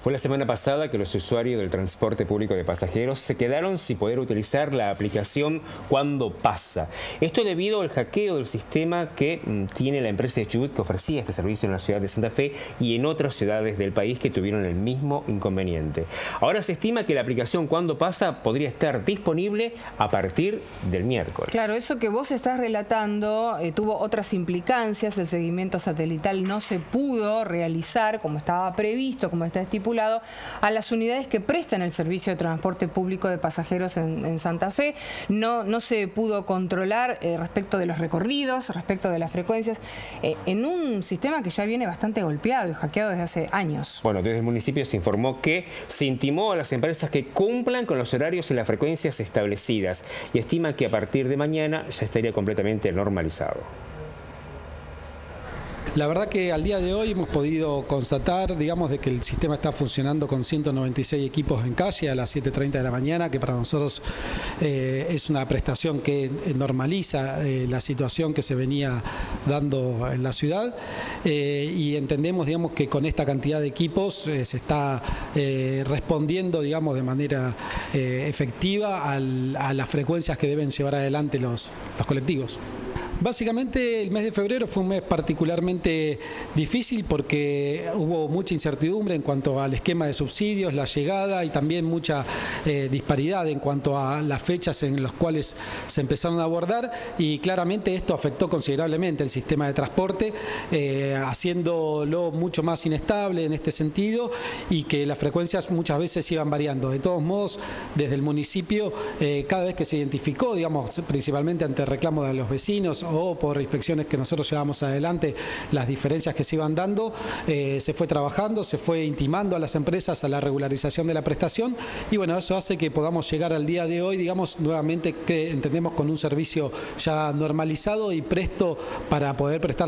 Fue la semana pasada que los usuarios del transporte público de pasajeros se quedaron sin poder utilizar la aplicación Cuando Pasa. Esto debido al hackeo del sistema que tiene la empresa de Chubut, que ofrecía este servicio en la ciudad de Santa Fe y en otras ciudades del país que tuvieron el mismo inconveniente. Ahora se estima que la aplicación Cuando Pasa podría estar disponible a partir del miércoles. Claro, eso que vos estás relatando tuvo otras implicancias. El seguimiento satelital no se pudo realizar como estaba previsto, como está estipulado, a las unidades que prestan el servicio de transporte público de pasajeros en Santa Fe. No se pudo controlar respecto de los recorridos, respecto de las frecuencias, en un sistema que ya viene bastante golpeado y hackeado desde hace años. Bueno, desde el municipio se informó que se intimó a las empresas que cumplan con los horarios y las frecuencias establecidas y estima que a partir de mañana ya estaría completamente normalizado. La verdad que al día de hoy hemos podido constatar, digamos, de que el sistema está funcionando con 196 equipos en calle a las 7:30 de la mañana, que para nosotros es una prestación que normaliza la situación que se venía dando en la ciudad, y entendemos, digamos, que con esta cantidad de equipos se está respondiendo, digamos, de manera efectiva a las frecuencias que deben llevar adelante los colectivos. Básicamente el mes de febrero fue un mes particularmente difícil porque hubo mucha incertidumbre en cuanto al esquema de subsidios, la llegada y también mucha disparidad en cuanto a las fechas en las cuales se empezaron a abordar, y claramente esto afectó considerablemente el sistema de transporte, haciéndolo mucho más inestable en este sentido y que las frecuencias muchas veces iban variando. De todos modos, desde el municipio, cada vez que se identificó, digamos, principalmente ante reclamos de los vecinos o por inspecciones que nosotros llevamos adelante, las diferencias que se iban dando, se fue trabajando, se fue intimando a las empresas a la regularización de la prestación, y bueno, eso hace que podamos llegar al día de hoy, digamos, nuevamente, que entendemos, con un servicio ya normalizado y presto para poder prestar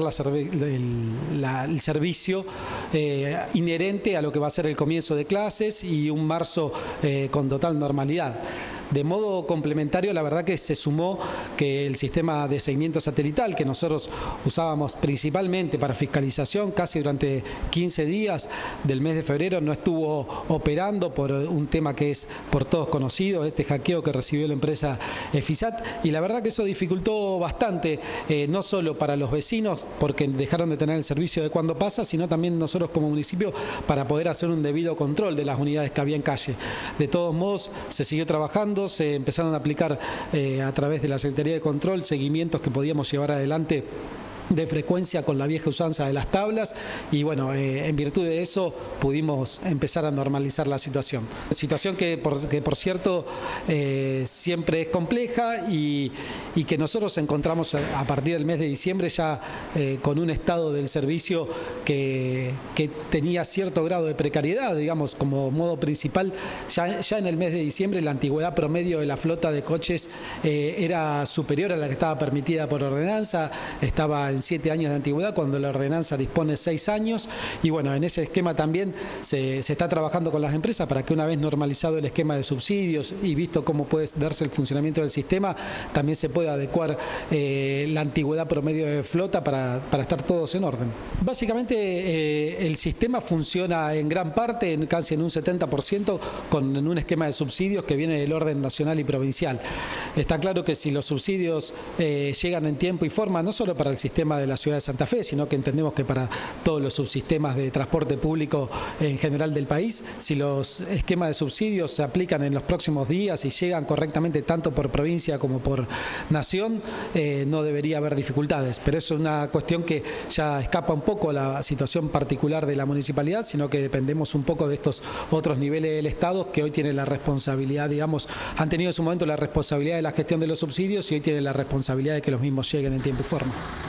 el servicio inherente a lo que va a ser el comienzo de clases y un marzo con total normalidad. De modo complementario, la verdad que se sumó que el sistema de seguimiento satelital que nosotros usábamos principalmente para fiscalización casi durante 15 días del mes de febrero no estuvo operando por un tema que es por todos conocido, este hackeo que recibió la empresa EFISAT, y la verdad que eso dificultó bastante, no solo para los vecinos porque dejaron de tener el servicio de Cuando Pasa, sino también nosotros como municipio para poder hacer un debido control de las unidades que había en calle. De todos modos, se siguió trabajando, se empezaron a aplicar a través de la Secretaría de Control seguimientos que podíamos llevar adelante de frecuencia con la vieja usanza de las tablas, y bueno, en virtud de eso pudimos empezar a normalizar la situación. Situación que por cierto siempre es compleja y que nosotros encontramos a partir del mes de diciembre ya con un estado del servicio que tenía cierto grado de precariedad, digamos, como modo principal. Ya en el mes de diciembre la antigüedad promedio de la flota de coches era superior a la que estaba permitida por ordenanza, estaba en 7 años de antigüedad cuando la ordenanza dispone 6 años, y bueno, en ese esquema también se está trabajando con las empresas para que, una vez normalizado el esquema de subsidios y visto cómo puede darse el funcionamiento del sistema, también se pueda adecuar la antigüedad promedio de flota para estar todos en orden. Básicamente el sistema funciona en gran parte, casi en un 70%, en un esquema de subsidios que viene del orden nacional y provincial. Está claro que si los subsidios llegan en tiempo y forma, no solo para el sistema de la ciudad de Santa Fe, sino que entendemos que para todos los subsistemas de transporte público en general del país, si los esquemas de subsidios se aplican en los próximos días y llegan correctamente tanto por provincia como por nación, no debería haber dificultades, pero eso es una cuestión que ya escapa un poco a la situación particular de la municipalidad, sino que dependemos un poco de estos otros niveles del Estado que hoy tienen la responsabilidad, digamos, han tenido en su momento la responsabilidad de la gestión de los subsidios y hoy tienen la responsabilidad de que los mismos lleguen en tiempo y forma.